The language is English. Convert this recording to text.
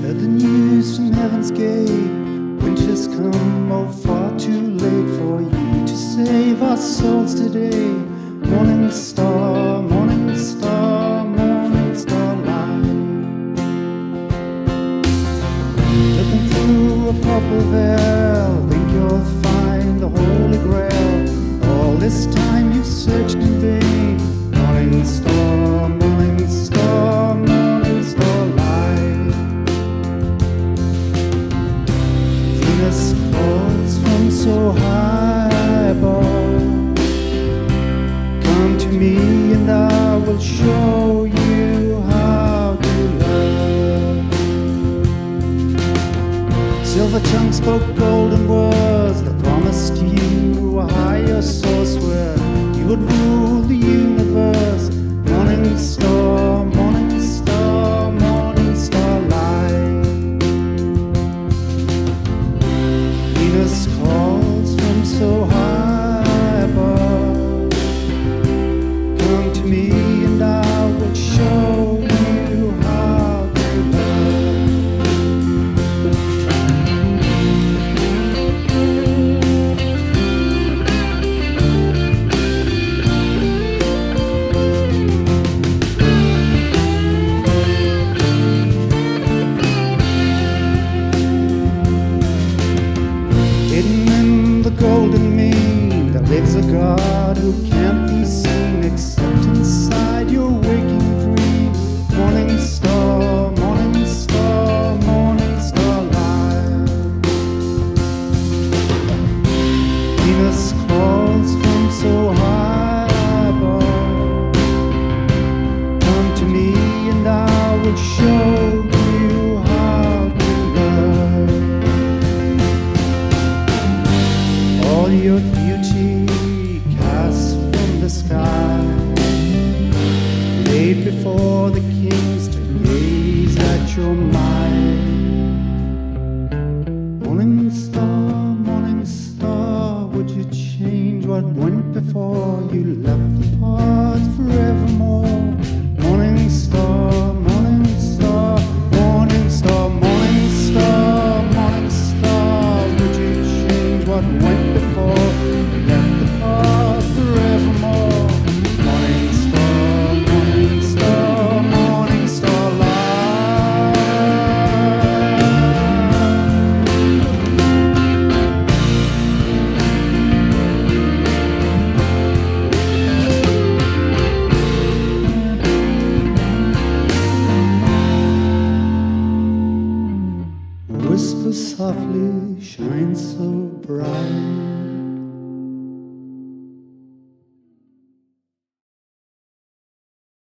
Heard the news from heaven's gate. Winter's come, oh far too late for you to save our souls today. Morning star, morning star, morning star light. Looking through a purple veil, think you'll find the Holy Grail. All this time you've searched in vain. Morning star, morning star, morning star light. Venus calls from so high above. Come to me and I will show you how to love. Silver tongue spoke golden words that promised you a higher source where you would rule the universe. Morning star, morning star, morning star light. Venus calls from so high above. Come to me and I will show you how to love. Hidden in the golden mean, there lives a God who can't be seen except inside your waking dream. Morning star, morning star, morning star light. Venus calls from so high above. Come to me and I will show you how to love. All your beauty cast from the sky, laid before the kings to gaze at your might. Morning star, would you change what went before you left the path forevermore? Morning star, morning star, morning star, morning star, morning star, would you change what went before you left the path forevermore? Morning star, morning star, morning star light. Whisper softly, shine so bright.